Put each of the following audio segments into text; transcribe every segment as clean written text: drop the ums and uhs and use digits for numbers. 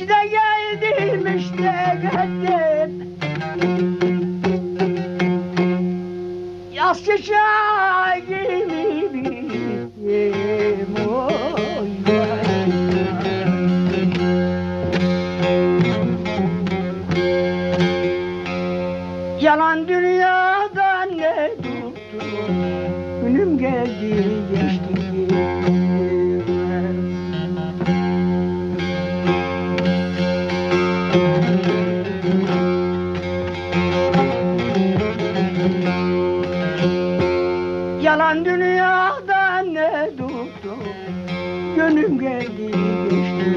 İşte geldim işte geldim. Yaz çiçeği gibiyim oy vay. Yalan dünyadan ne tuttu, günüm geldi geçti. Yalan dünyadan ne tuttu, gönlüm geldi geçti.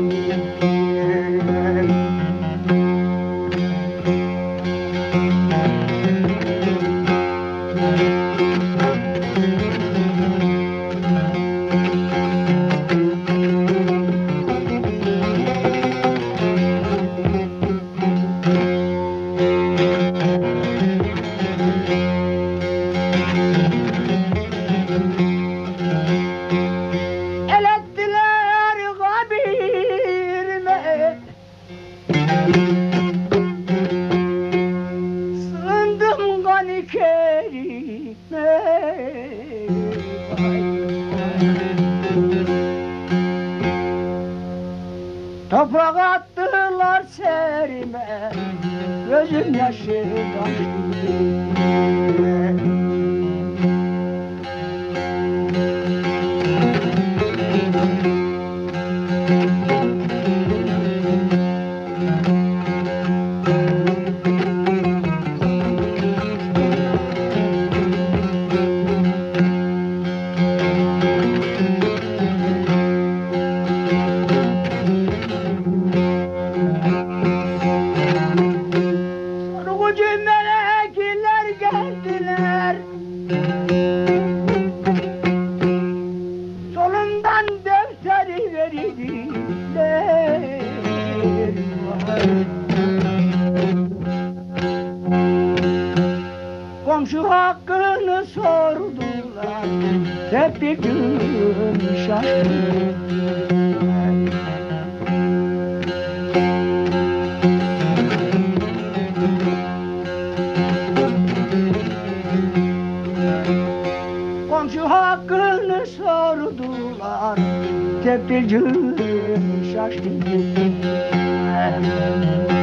Sığındım gani kerime, toprak attılar serime, gözüm yaşı taştı. Melekler geldiler, solundan defteri verdiler. Komşu hakkını sordular, hep bir gün şaştı. Komşu hakkını sordular, tepkicim şaştı.